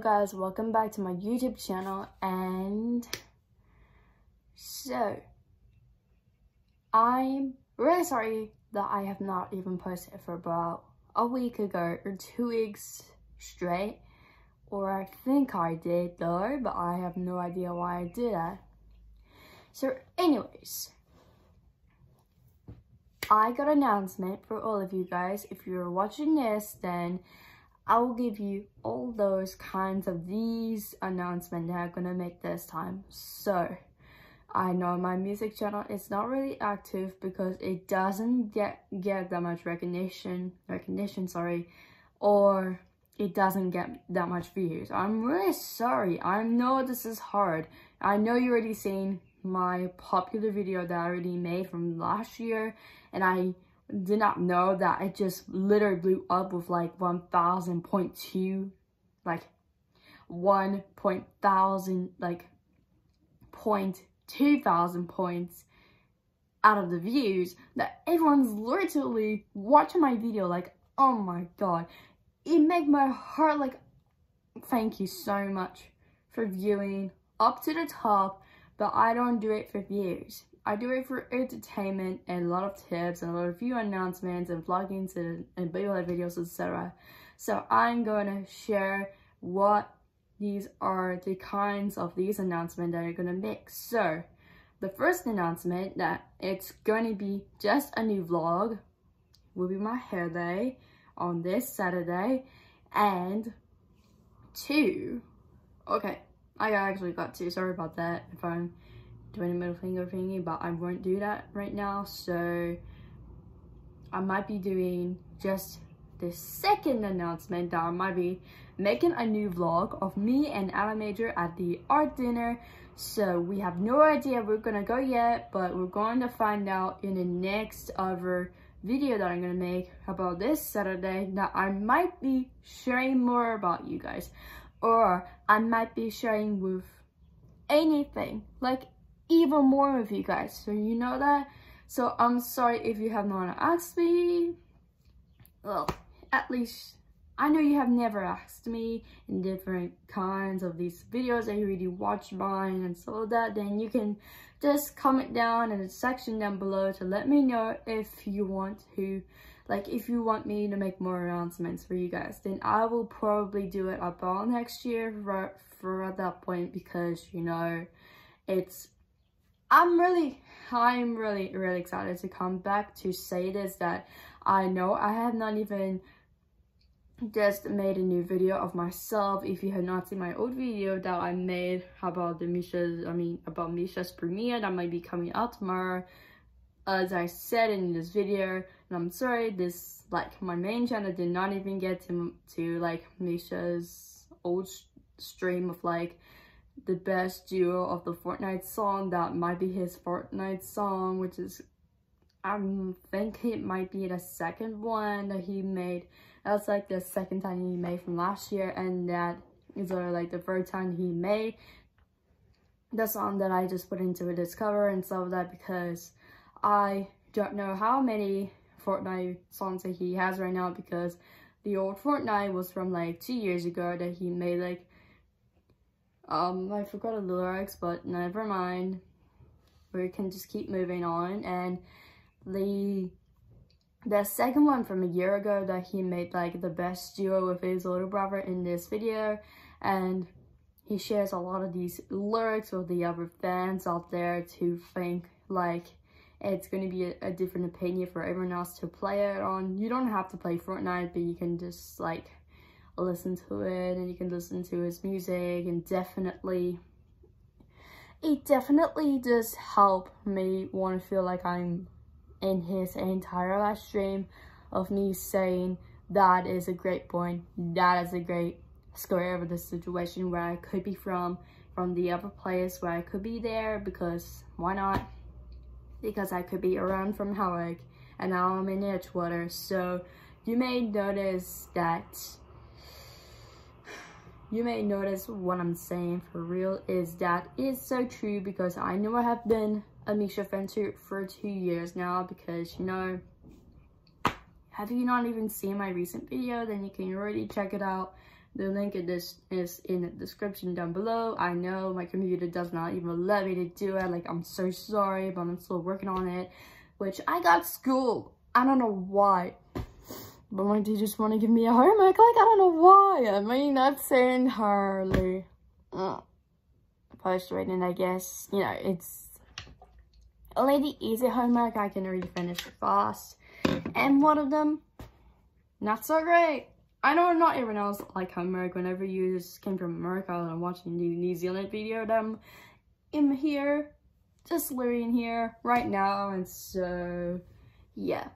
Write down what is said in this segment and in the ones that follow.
guys, welcome back to my YouTube channel. And so I'm really sorry that I have not even posted for about a week ago or 2 weeks straight, or I think I did though, but I have no idea why I did that. So anyways, I got an announcement for all of you guys. If you're watching this, then I will give you all those kinds of these announcements that I'm gonna make this time. So I know my music channel is not really active because it doesn't get that much recognition, or it doesn't get that much views. I'm really sorry. I know this is hard. I know you already seen my popular video that I already made from last year, and I did not know that it just literally blew up with like 1,000.2, like 1,000, like 0.2,000 points out of the views, that everyone's literally watching my video like, oh my god. It made my heart like, thank you so much for viewing up to the top, but I don't do it for views. I do it for entertainment and a lot of tips and a lot of view announcements and vlogging and videos, etc. So I'm gonna share what these are the kinds of these announcements that I'm gonna make. So the first announcement that it's gonna be just a new vlog will be my hair day on this Saturday. And two, okay, I actually got two, sorry about that if I'm doing a middle finger thingy, but I won't do that right now. So I might be doing just the second announcement that I might be making a new vlog of me and Adam Major at the art dinner. So we have no idea we're gonna go yet, but we're going to find out in the next other video that I'm gonna make about this Saturday, that I might be sharing more about you guys, or I might be sharing with anything, like even more with you guys, so you know that. So I'm sorry if you have not asked me. Well, at least I know you have never asked me in different kinds of these videos that you already watched mine and so that, then you can just comment down in the section down below to let me know if you want to, like if you want me to make more announcements for you guys. Then I will probably do it about next year for at that point, because you know I'm really excited to come back to say this, that I know I have not even just made a new video of myself. If you have not seen my old video that I made about about Misha's premiere that might be coming out tomorrow, as I said in this video, and I'm sorry, this, like, my main channel did not even get to like Misha's old stream of like the best duo of the Fortnite song that might be his Fortnite song, which is, I think it might be the second one that he made. That's like the second time he made from last year, and that is like the third time he made the song that I just put into a Discover and stuff like that, because I don't know how many Fortnite songs that he has right now, because the old Fortnite was from like 2 years ago that he made, like I forgot the lyrics, but never mind, we can just keep moving on. And the second one from a year ago that he made like the best duo with his little brother in this video, and he shares a lot of these lyrics with the other fans out there to think like it's going to be a different opinion for everyone else to play it on. You don't have to play Fortnite, but you can just like listen to it, and you can listen to his music, and it definitely does help me want to feel like I'm in his entire live stream of me saying that is a great point, that is a great square of the situation where I could be from the other place where I could be there, because why not? Because I could be around from Hawick, and now I'm in Edgewater. So you may notice what I'm saying for real is that it's so true, because I know I have been a Misha fan for 2 years now, because, you know, have you not even seen my recent video, then you can already check it out. The link is in the description down below. I know my computer does not even let me to do it. Like, I'm so sorry, but I'm still working on it. Which I got schooled. I don't know why. But my teachers want to give me a homework. Like, I don't know why. I mean, that's entirely frustrating, I guess. You know, it's only the easy homework I can really finish fast. And one of them, not so great. I know not everyone else like homework. Whenever you just came from America and I'm watching the New Zealand video, them in here, just living here right now, and so yeah.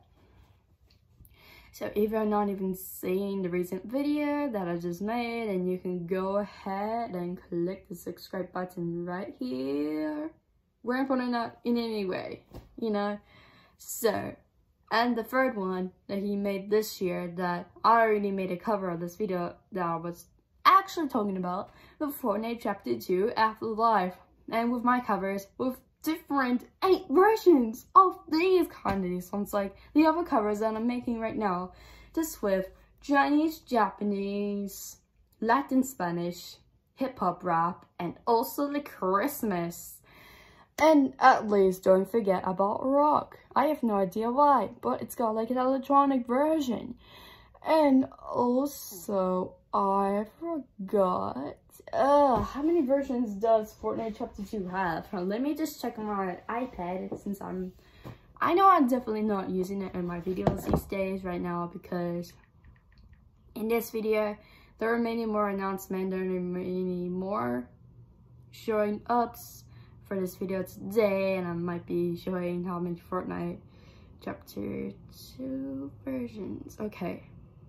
So if you're not even seeing the recent video that I just made, and you can go ahead and click the subscribe button right here. We're putting that in any way, you know. So. And the third one that he made this year, that I already made a cover of this video that I was actually talking about, the Fortnite Chapter 2 Afterlife. And with my covers, with different 8 versions of these kind of songs, like the other covers that I'm making right now. Just with Chinese, Japanese, Latin, Spanish, hip-hop, rap, and also the Christmas. And at least don't forget about rock. I have no idea why, but it's got like an electronic version. And also, I forgot. How many versions does Fortnite Chapter 2 have? Let me just check on my iPad, since I know I'm definitely not using it in my videos these days right now, because in this video, there are many more announcements, there are many more showing ups for this video today, and I might be showing how many Fortnite Chapter 2 versions. Okay,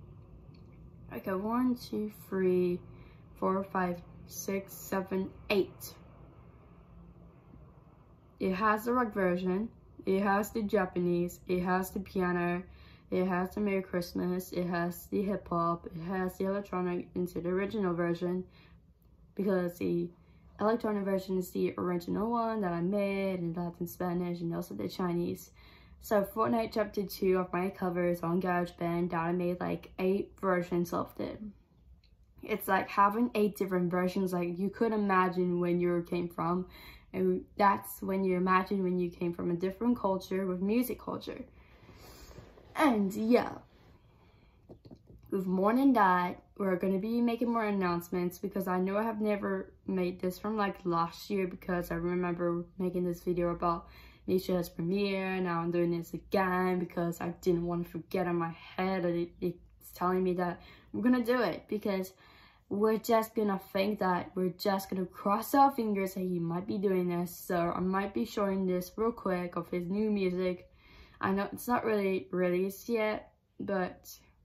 1, 2, 3, 4, 5, 6, 7, 8. It has the rock version, it has the Japanese, it has the piano, it has the Merry Christmas, it has the hip hop, it has the electronic into the original version, because the electronic version is the original one that I made in Latin, Spanish, and also the Chinese. So Fortnite Chapter 2 of my covers on GarageBand that I made like 8 versions of them. It's like having 8 different versions, like you could imagine when you came from. And that's when you imagine when you came from a different culture with music culture. And yeah. With more than that, we're going to be making more announcements, because I know I have never made this from like last year, because I remember making this video about Nisha's premiere. Now I'm doing this again because I didn't want to forget in my head that it's telling me that we're going to do it, because we're just going to think that we're just going to cross our fingers that he might be doing this. So I might be showing this real quick of his new music. I know it's not really released yet, but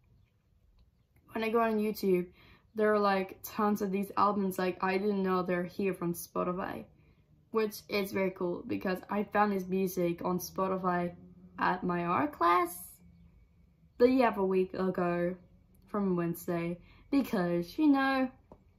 when I go on YouTube, there are like tons of these albums, like I didn't know they're here from Spotify, which is very cool, because I found this music on Spotify at my art class a week ago from Wednesday, because, you know,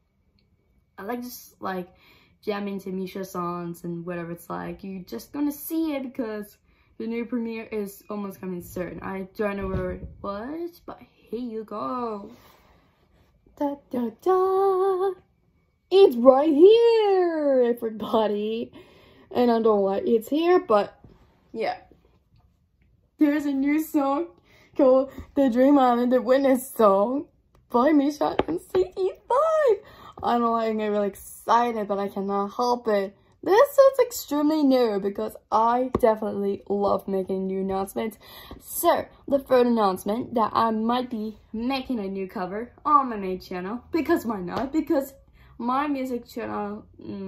I like just like jamming to Misha songs and whatever. It's like, you just gonna see it because the new premiere is almost coming soon. I don't know where it was, but here you go. Da da da! It's right here, everybody. And I don't know why it's here, but yeah. There's a new song called The Dream Island, the Witness song by Misha and CT5. I don't know, I'm really excited, but I cannot help it. This is extremely new because I definitely love making new announcements. So, the third announcement that I might be making a new cover on my main channel. Because why not? Because my music channel,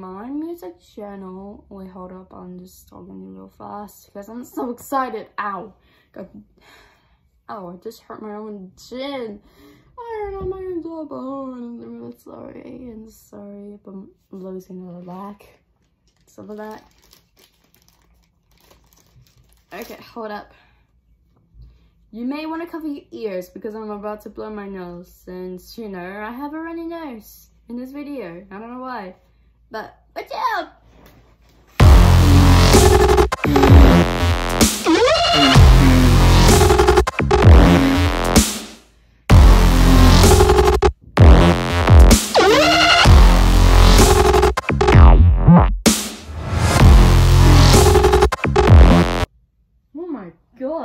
wait, hold up, I'm just talking real fast because I'm so excited. Ow. God. Oh, I just hurt my own chin. I hurt on my own jawbone. I'm really sorry. I'm sorry if I'm losing a lack. Some of that. Okay, hold up. You may want to cover your ears because I'm about to blow my nose, since, you know, I have a runny nose in this video. I don't know why, but watch out!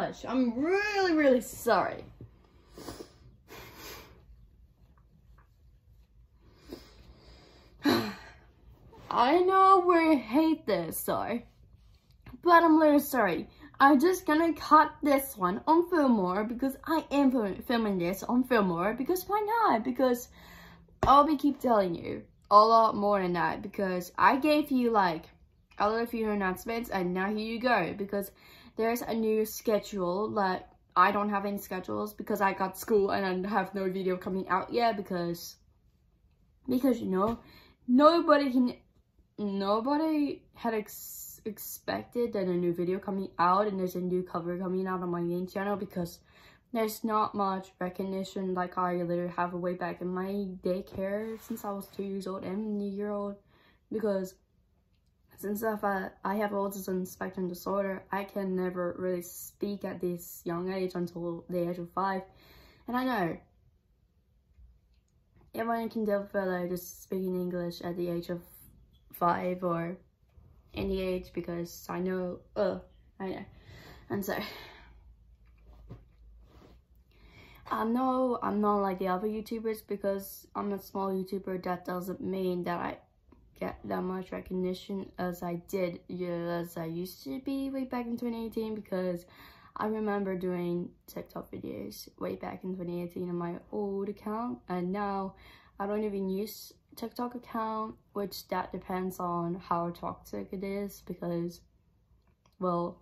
much. I'm really sorry. I know we hate this, so, but I'm really sorry. I'm just gonna cut this one on Filmora because I am filming this on Filmora because why not? Because I'll be keep telling you a lot more than that because I gave you like a little few announcements and now here you go because there's a new schedule. Like I don't have any schedules because I got school and I have no video coming out yet because you know nobody had expected that a new video coming out and there's a new cover coming out on my main channel because there's not much recognition like I literally have way back in my daycare since I was 2 years old and a year old because since I have autism spectrum disorder, I can never really speak at this young age until the age of 5. And I know everyone can deal with just speaking English at the age of 5 or any age because I know. And so I'm not like the other YouTubers because I'm a small YouTuber. That doesn't mean that I get that much recognition as I used to be way back in 2018 because I remember doing TikTok videos way back in 2018 on my old account and now I don't even use TikTok account, which that depends on how toxic it is because, well,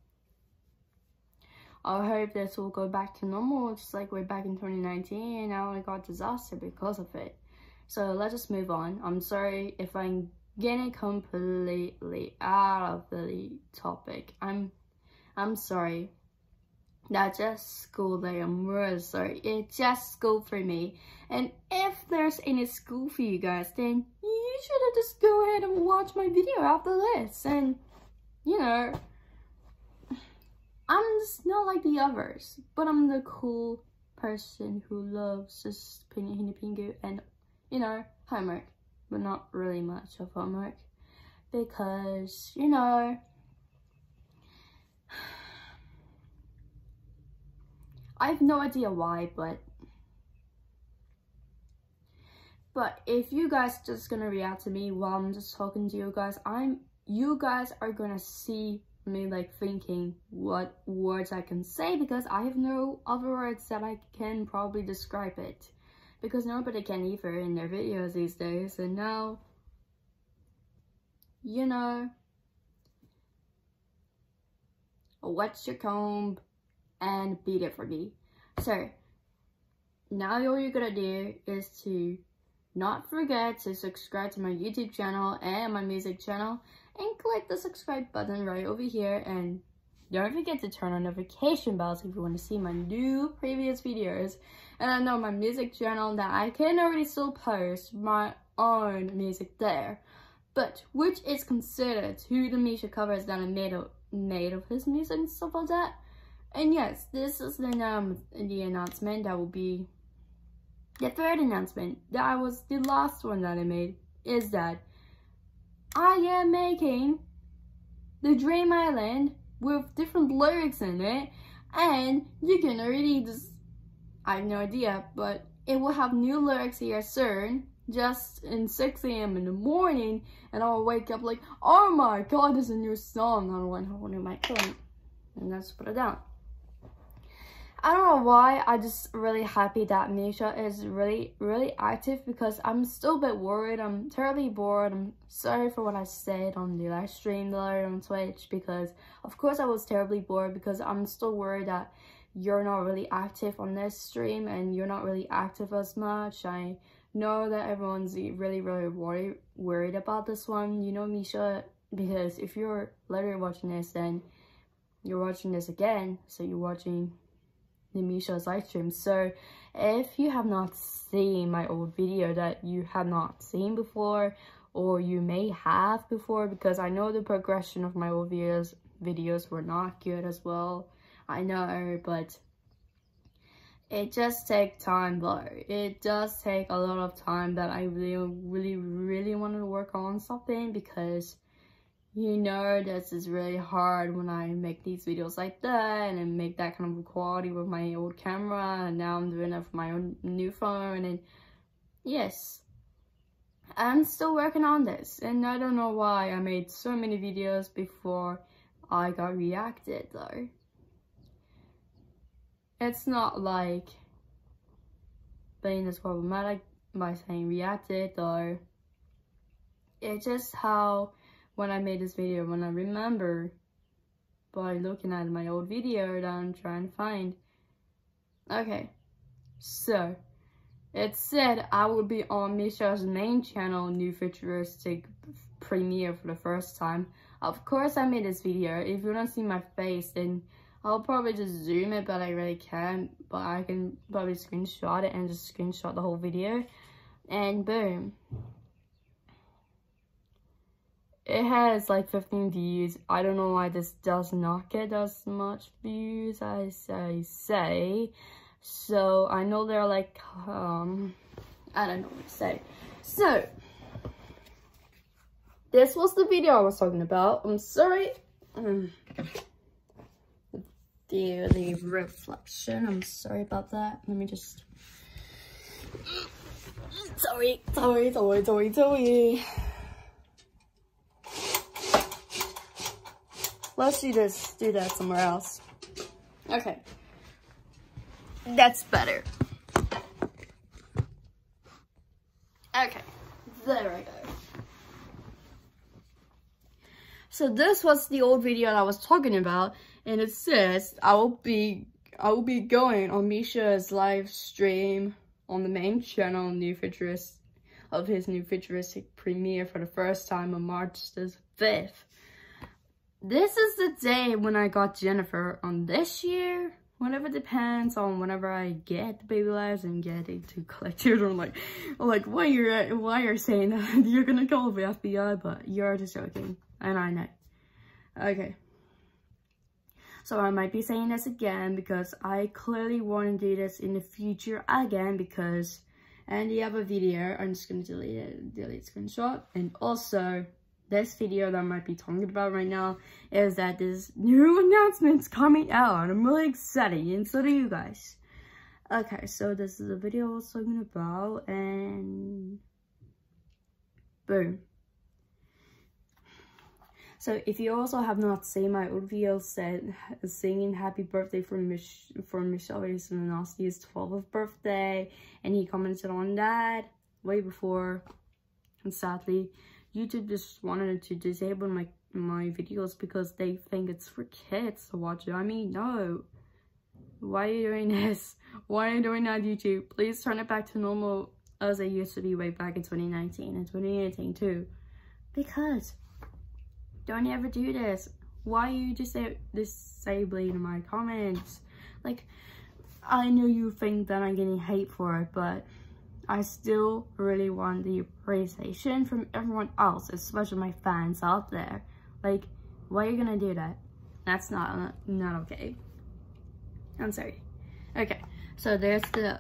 I hope this will go back to normal just like way back in 2019 and now I got disaster because of it. So let's just move on. I'm sorry if I'm getting completely out of the topic. I'm sorry. That's just school day. I'm really sorry. It's just school for me. And if there's any school for you guys, then you should have just go ahead and watch my video after this. And, you know, I'm just not like the others. But I'm the cool person who loves just Pingu and, you know, homework. But not really much of homework. Because, you know, I have no idea why, but if you guys just gonna react to me while I'm just talking to you guys, you guys are gonna see me like thinking what words I can say because I have no other words that I can probably describe it because nobody can either in their videos these days. And now, you know, what's your comb and beat it for me. So now all you're gonna do is to not forget to subscribe to my YouTube channel and my music channel and click the subscribe button right over here and don't forget to turn on notification bells if you want to see my new previous videos. And I know my music channel that I can already still post my own music there, but which is considered to the Misha covers that I made of his music and stuff like that. And yes, this is the announcement that will be the third announcement. That was the last one that I made, is that I am making the Dream Island with different lyrics in it, and you can already just, I have no idea, but it will have new lyrics here soon, just in 6 AM in the morning, and I'll wake up like, oh my god, there's a new song. I went home my phone, and let's put it down. I don't know why, I'm just really happy that Misha is really active because I'm still a bit worried. I'm terribly bored. I'm sorry for what I said on the live stream there on Twitch because of course I was terribly bored because I'm still worried that you're not really active on this stream and you're not really active as much. I know that everyone's really worried about this one, you know, Misha, because if you're later watching this, then you're watching this again, so you're watching the Misha's live stream. So if you have not seen my old video that you have not seen before, or you may have before, because I know the progression of my old videos were not good as well, I know, but it just takes time though. It does take a lot of time that I really wanted to work on something because, you know, this is really hard when I make these videos like that and then make that kind of quality with my old camera, and now I'm doing it for my own new phone. And yes, I'm still working on this, and I don't know why I made so many videos before I got reacted though. It's not like being this problematic by saying reacted though. It's just how when I made this video, when I remember by looking at my old video that I'm trying to find. Okay, so it said I would be on Misha's main channel, New Futuristic Premiere, for the first time. Of course I made this video. If you don't see my face, then I'll probably just zoom it, but I really can't. But I can probably screenshot it and just screenshot the whole video. And boom. It has like 15 views. I don't know why this does not get as much views as I say. So I know they're like, I don't know what to say. So this was the video I was talking about. I'm sorry. The reflection. I'm sorry about that. Let me just. Sorry. Let's do that somewhere else. Okay. That's better. Okay. There I go. So this was the old video that I was talking about, and it says I will be going on Misha's live stream on the main channel, his New Futuristic Premiere for the first time on March the 5th. This is the day when I got Jennifer on this year. Whatever, depends on whenever I get the baby lives and get it to collect children. Like why you're saying that you're gonna call the FBI, but you're just joking, and I know. Okay. So I might be saying this again because I clearly want to do this in the future again, because and the other video, I'm just gonna delete screenshot. And also this video that I might be talking about right now is that there's new announcements coming out. I'm really excited, and so do you guys. Okay, so this is the video I was talking about, and boom. So if you also have not seen my old video singing happy birthday for Michelle Nasty's 12th birthday, and he commented on that way before, and sadly YouTube just wanted to disable my videos because they think it's for kids to watch it. I mean, no. Why are you doing this? Why are you doing that, YouTube? Please turn it back to normal as it used to be way back in 2019 and 2018 too. Because don't ever do this. Why are you just disabling my comments? Like, I know you think that I'm getting hate for it, but I still really want the appreciation from everyone else, especially my fans out there. Like, why are you gonna do that? That's not okay. I'm sorry. Okay, so there's the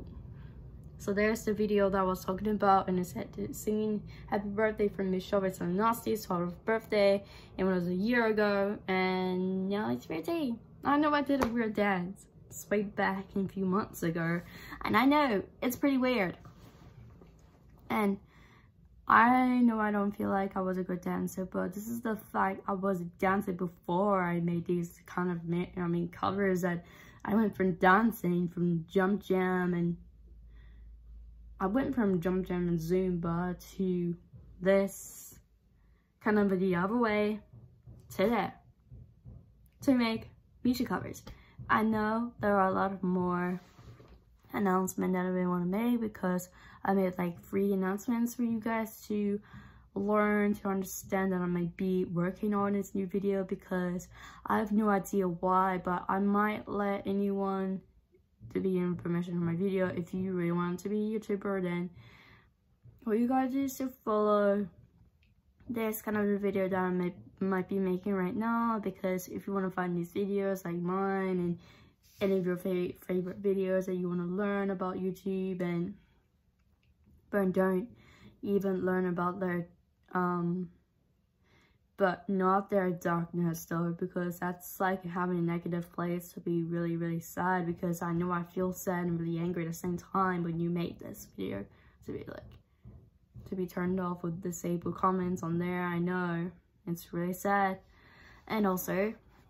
video that I was talking about, and it said singing happy birthday for Michelle Nasty's 12th birthday, and it was a year ago, and now it's 13. I know I did a weird dance way back a few months ago, and I know it's pretty weird, and I know I don't feel like I was a good dancer, but this is the fact. I was a dancer before I made these kind of covers. That I went from dancing from Jump Jam, and I went from Jump Jam and Zumba to this kind of the other way to that, to make Misha covers. I know there are a lot of more announcements that I really want to make, because I made like 3 announcements for you guys to learn, to understand that I might be working on this new video, because I have no idea why, but I might let anyone to be in permission of my video. If you really want to be a YouTuber, then what you gotta do is to follow this kind of a video that I might be making right now, because if you want to find these videos like mine and any of your favorite videos that you want to learn about YouTube, and but don't even learn about their but not their darkness though, because that's like having a negative place to be really, really sad, because I know I feel sad and really angry at the same time when you made this video to be like, to be turned off with disabled comments on there. I know, it's really sad. And also,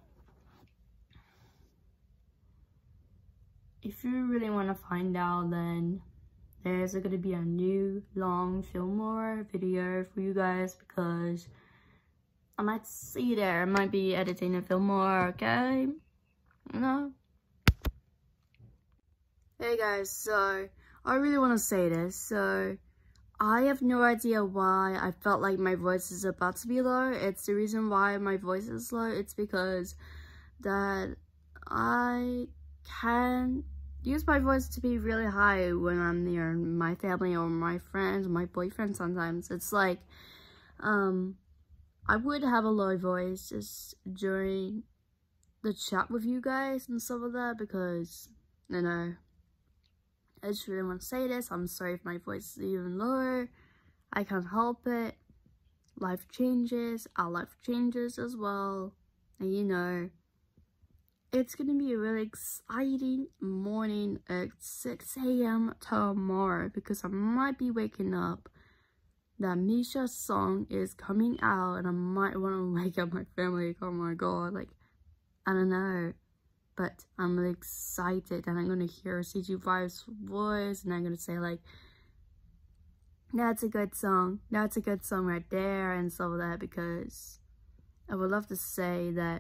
if you really want to find out, then there's going to be a new long Fillmore video for you guys, because I might see you there. I might be editing a Fillmore, okay? No. Hey guys, so I really want to say this. So I have no idea why I felt like my voice is about to be low. It's the reason why my voice is low. It's because that I can use my voice to be really high when I'm near my family or my friends, my boyfriend sometimes. It's like, I would have a low voice just during the chat with you guys and stuff like that, because, you know, I just really want to say this. I'm sorry if my voice is even lower. I can't help it. Life changes. Our life changes as well. And you know, it's going to be a really exciting morning at 6 a.m. tomorrow, because I might be waking up. That Misha's song is coming out, and I might want to wake up my family. Like, oh my god, like, I don't know. But I'm really excited, and I'm going to hear CG5's voice, and I'm going to say like, that's a good song. That's a good song right there, and stuff like that, because I would love to say that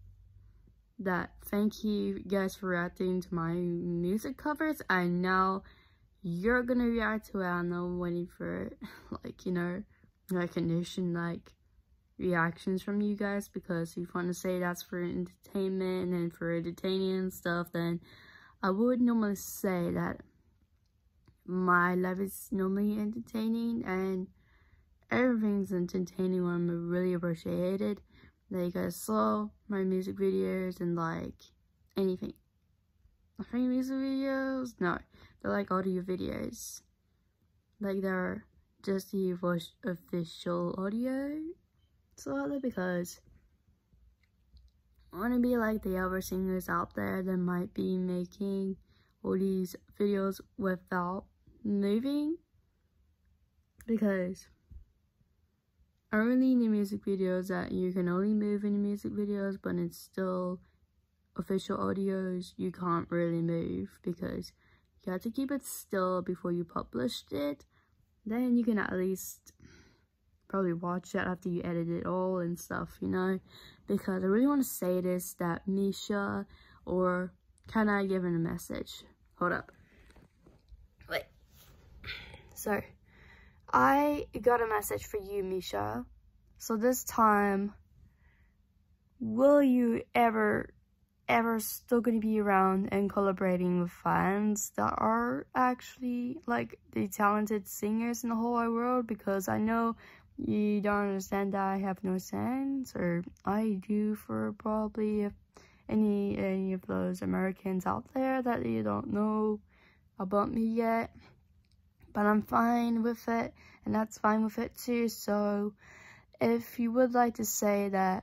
thank you guys for reacting to my music covers, and now you're gonna react to it. I'm not waiting for, like, you know, recognition, like, reactions from you guys, because if you want to say that's for entertainment and for entertaining and stuff, then I would normally say that my life is normally entertaining, and everything's entertaining when I'm really appreciated that you guys saw my music videos and like anything. I think music videos? No, they're like audio videos. Like they're just the official audio. So because I want to be like the other singers out there that might be making all these videos without moving, because only in the music videos that you can only move in the music videos, but it's still official audios, you can't really move because you have to keep it still before you published it. Then you can at least probably watch it after you edit it all and stuff, you know, because I really want to say this, that Misha, or can I give him a message? Hold up. Wait. So, I got a message for you, Misha. So this time, will you ever still gonna be around and collaborating with fans that are actually like the talented singers in the whole wide world? Because I know you don't understand that I have no sense, or I do for probably any of those Americans out there that you don't know about me yet. But I'm fine with it, and that's fine with it too. So if you would like to say that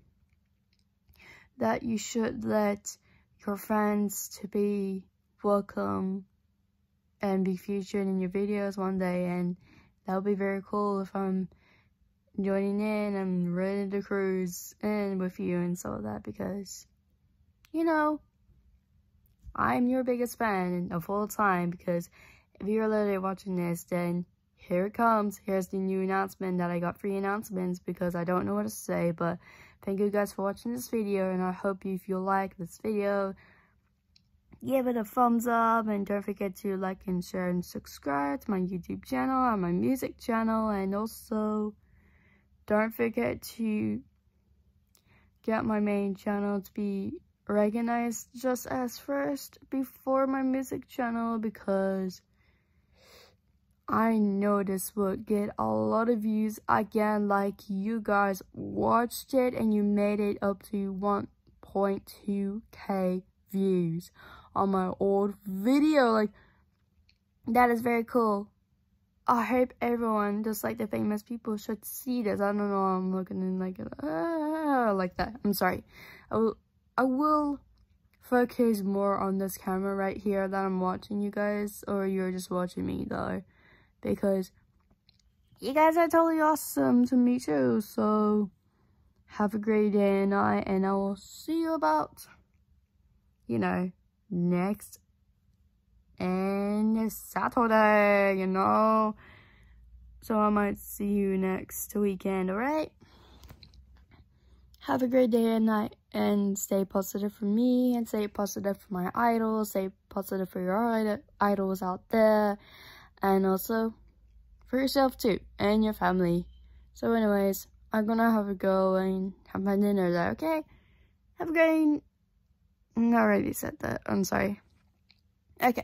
you should let your friends to be welcome and be featured in your videos one day, and that would be very cool if I'm joining in and ready to cruise in with you and so that, because, you know, I'm your biggest fan of all time. Because if you're literally watching this, then here it comes. Here's the new announcement that I got, free announcements, because I don't know what to say. But thank you guys for watching this video, and I hope if you like this video, give it a thumbs up, and don't forget to like and share and subscribe to my YouTube channel and my music channel, and also don't forget to get my main channel to be recognized just as first before my music channel, because I know this will get a lot of views again. Like, you guys watched it and you made it up to 1.2k views on my old video. Like, that is very cool. I hope everyone, just like the famous people, should see this. I don't know, I'm looking in like that. I'm sorry. I will focus more on this camera right here that I'm watching you guys, or you're just watching me though, because you guys are totally awesome to me too. So have a great day and night, and I will see you about, you know, next and Saturday, you know. So I might see you next weekend, alright? Have a great day and night, and stay positive for me, and stay positive for my idols, stay positive for your idols out there, and also for yourself too, and your family. So anyways, I'm gonna have a go and have my dinner there, okay? Have a great... I already said that, I'm sorry. Okay.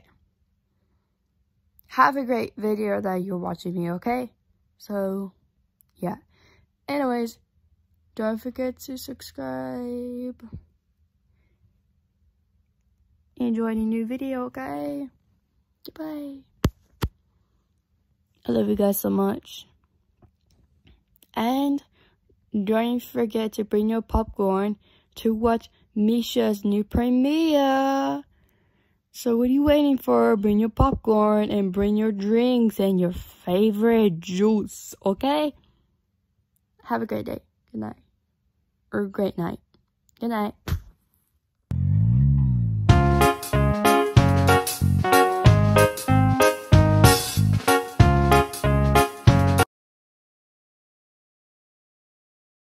Have a great video that you're watching me, okay? So, yeah. Anyways, don't forget to subscribe. Enjoy the new video, okay? Goodbye. I love you guys so much. And don't forget to bring your popcorn to watch Misha's new premiere. So what are you waiting for? Bring your popcorn and bring your drinks and your favorite juice, okay? Have a great day. Good night. Or great night. Good night.